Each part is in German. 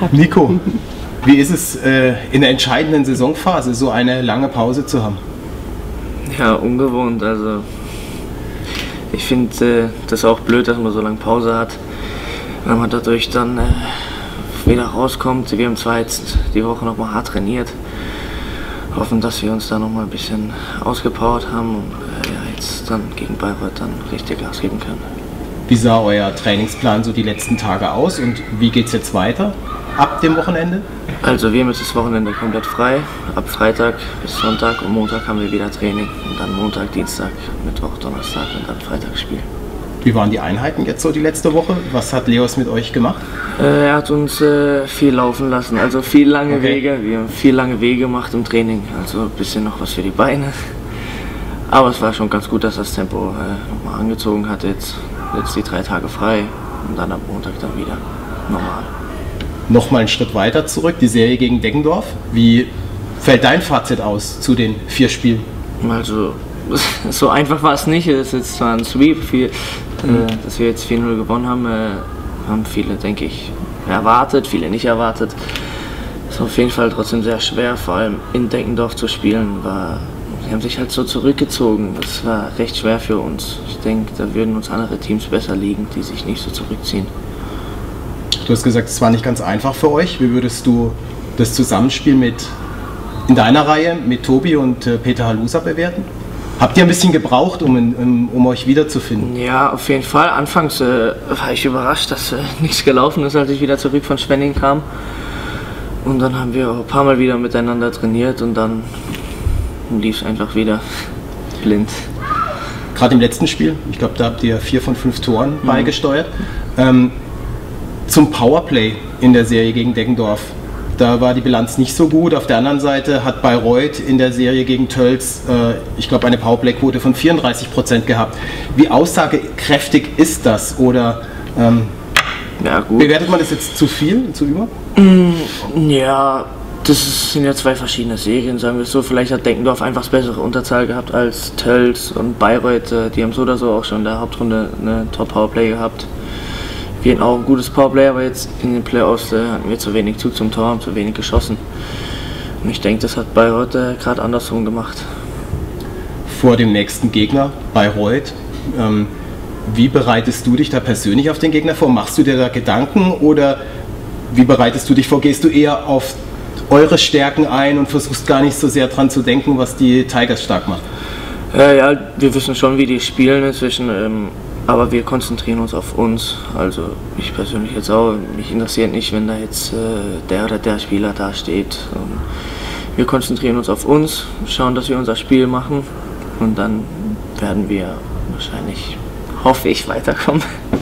Nico, wie ist es in der entscheidenden Saisonphase, so eine lange Pause zu haben? Ja, ungewohnt. Also ich finde das auch blöd, dass man so lange Pause hat, wenn man dadurch dann wieder rauskommt. Wir haben zwar jetzt die Woche noch mal hart trainiert, hoffen, dass wir uns da noch mal ein bisschen ausgepowert haben und jetzt dann gegen Bayreuth dann richtig Gas geben können. Wie sah euer Trainingsplan so die letzten Tage aus und wie geht es jetzt weiter ab dem Wochenende? Also wir haben jetzt das Wochenende komplett frei, ab Freitag bis Sonntag und Montag haben wir wieder Training und dann Montag, Dienstag, Mittwoch, Donnerstag und dann Freitagsspiel. Wie waren die Einheiten jetzt so die letzte Woche? Was hat Leos mit euch gemacht? Er hat uns viel laufen lassen, also viel lange Wege. Wir haben viel lange Wege gemacht im Training, also ein bisschen noch was für die Beine. Aber es war schon ganz gut, dass das Tempo nochmal angezogen hat. Jetzt die 3 Tage frei und dann ab Montag dann wieder normal. Nochmal einen Schritt weiter zurück, die Serie gegen Deggendorf. Wie fällt dein Fazit aus zu den 4 Spielen? Also so einfach war es nicht. Es ist jetzt zwar ein Sweep, dass wir jetzt 4-0 gewonnen haben, haben viele, denke ich, erwartet, viele nicht erwartet. Es ist auf jeden Fall trotzdem sehr schwer, vor allem in Deggendorf zu spielen. Sie haben sich halt so zurückgezogen. Das war recht schwer für uns. Ich denke, da würden uns andere Teams besser liegen, die sich nicht so zurückziehen. Du hast gesagt, es war nicht ganz einfach für euch. Wie würdest du das Zusammenspiel in deiner Reihe mit Tobi und Peter Halusa bewerten? Habt ihr ein bisschen gebraucht, um euch wiederzufinden? Ja, auf jeden Fall. Anfangs war ich überrascht, dass nichts gelaufen ist, als ich wieder zurück von Schwenning kam. Und dann haben wir auch ein paar Mal wieder miteinander trainiert und dann lief es einfach wieder blind. Gerade im letzten Spiel, ich glaube, da habt ihr 4 von 5 Toren beigesteuert. Zum Powerplay in der Serie gegen Deggendorf, da war die Bilanz nicht so gut. Auf der anderen Seite hat Bayreuth in der Serie gegen Tölz, ich glaube, eine Powerplay-Quote von 34% gehabt. Wie aussagekräftig ist das? Oder ja, gut. Bewertet man das jetzt zu viel, zu über? Ja, sind ja 2 verschiedene Serien, sagen wir es so. Vielleicht hat Deggendorf einfach das bessere Unterzahl gehabt als Tölz und Bayreuth. Die haben so oder so auch schon in der Hauptrunde eine Top-Powerplay gehabt. Wir hatten auch ein gutes Powerplay, aber jetzt in den Playoffs hatten wir zu wenig Zug zum Tor, haben zu wenig geschossen. Und ich denke, das hat Bayreuth gerade andersrum gemacht. Vor dem nächsten Gegner, Bayreuth, wie bereitest du dich da persönlich auf den Gegner vor? Machst du dir da Gedanken oder wie bereitest du dich vor? Gehst du eher auf eure Stärken ein und versuchst gar nicht so sehr dran zu denken, was die Tigers stark macht? Ja, wir wissen schon, wie die spielen inzwischen. Aber wir konzentrieren uns auf uns, also ich persönlich jetzt auch. Mich interessiert nicht, wenn da jetzt der oder der Spieler da steht. Wir konzentrieren uns auf uns, schauen, dass wir unser Spiel machen und dann werden wir wahrscheinlich, hoffe ich, weiterkommen.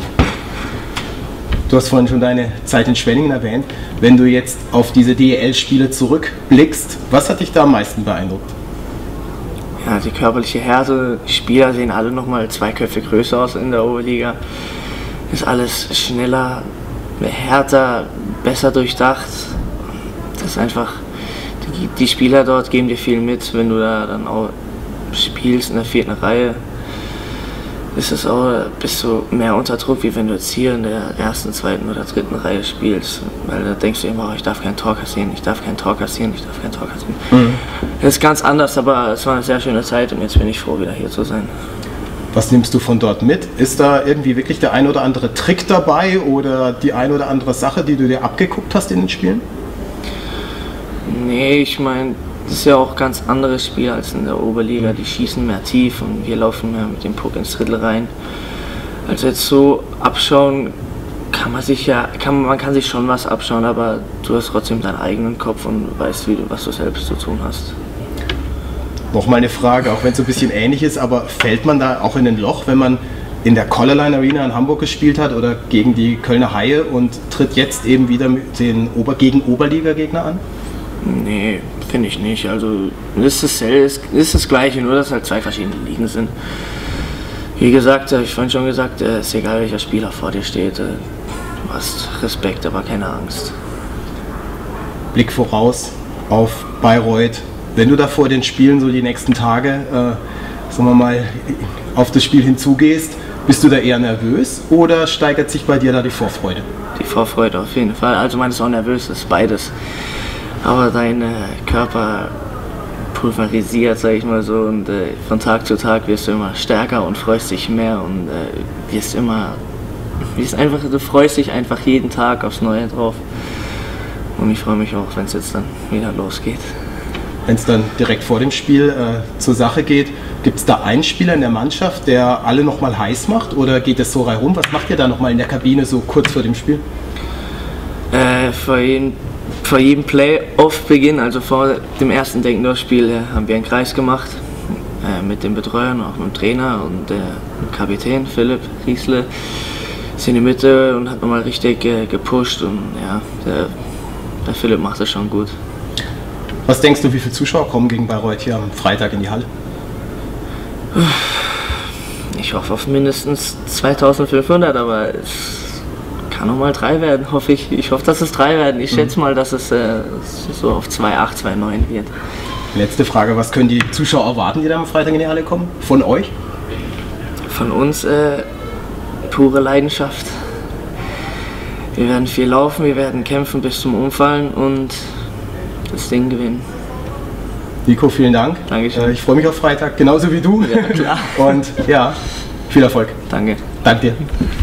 Du hast vorhin schon deine Zeit in Schwenningen erwähnt. Wenn du jetzt auf diese DEL-Spiele zurückblickst, was hat dich da am meisten beeindruckt? Ja, die körperliche Härte, die Spieler sehen alle nochmal 2 Köpfe größer aus in der Oberliga. Ist alles schneller, härter, besser durchdacht. Das ist einfach, die Spieler dort geben dir viel mit, wenn du da dann auch spielst in der 4. Reihe. Ist bist du mehr unter Druck, wie wenn du jetzt hier in der 1., 2. oder 3. Reihe spielst. Weil da denkst du immer, oh, ich darf kein Tor kassieren, ich darf kein Tor kassieren, ich darf kein Tor kassieren. Das ist ganz anders, aber es war eine sehr schöne Zeit und jetzt bin ich froh, wieder hier zu sein. Was nimmst du von dort mit? Ist da irgendwie wirklich der ein oder andere Trick dabei oder die ein oder andere Sache, die du dir abgeguckt hast in den Spielen? Nee, ich meine, das ist ja auch ein ganz anderes Spiel als in der Oberliga. Die schießen mehr tief und wir laufen mehr mit dem Puck ins Drittel rein. Also jetzt so abschauen man kann sich schon was abschauen, aber du hast trotzdem deinen eigenen Kopf und weißt, was du selbst zu tun hast. Nochmal eine Frage, auch wenn es so ein bisschen ähnlich ist, aber fällt man da auch in ein Loch, wenn man in der Collarline Arena in Hamburg gespielt hat oder gegen die Kölner Haie und tritt jetzt eben wieder gegen Oberliga-Gegner an? Nee, finde ich nicht. Also ist das Gleiche, nur dass halt 2 verschiedene Ligen sind. Wie gesagt, ich vorhin schon gesagt, ist egal welcher Spieler vor dir steht. Du hast Respekt, aber keine Angst. Blick voraus auf Bayreuth. Wenn du da vor den Spielen so die nächsten Tage, sagen wir mal, auf das Spiel hinzugehst, Bist du da eher nervös oder steigert sich bei dir da die Vorfreude? Die Vorfreude auf jeden Fall. Also man ist auch nervös, das ist beides. Aber dein Körper pulverisiert, sag ich mal so, und von Tag zu Tag wirst du immer stärker und freust dich mehr und du freust dich einfach jeden Tag aufs Neue drauf. Und ich freue mich auch, wenn es jetzt dann wieder losgeht. Wenn es dann direkt vor dem Spiel zur Sache geht, gibt es da einen Spieler in der Mannschaft, der alle nochmal heiß macht, oder geht es so reihum? Was macht ihr da nochmal in der Kabine so kurz vor dem Spiel? Vor jedem Playoff-Beginn, also vor dem ersten Denkendorf-Spiel, haben wir einen Kreis gemacht mit den Betreuern, auch mit dem Trainer und dem Kapitän Philipp Riesle. Ist in die Mitte und hat nochmal richtig gepusht, und ja, der Philipp macht das schon gut. Was denkst du, wie viele Zuschauer kommen gegen Bayreuth hier am Freitag in die Halle? Ich hoffe auf mindestens 2500, aber es kann noch mal 3 werden, hoffe ich. Ich hoffe, dass es 3 werden. Ich schätze mal, dass es so auf 2,8, 2,9 wird. Letzte Frage, was können die Zuschauer erwarten, die da am Freitag in die Halle kommen? Von euch? Von uns pure Leidenschaft. Wir werden viel laufen, wir werden kämpfen bis zum Umfallen und das Ding gewinnen. Nico, vielen Dank. Dankeschön. Ich freue mich auf Freitag, genauso wie du. Ja, klar. Und ja, viel Erfolg. Danke. Danke dir.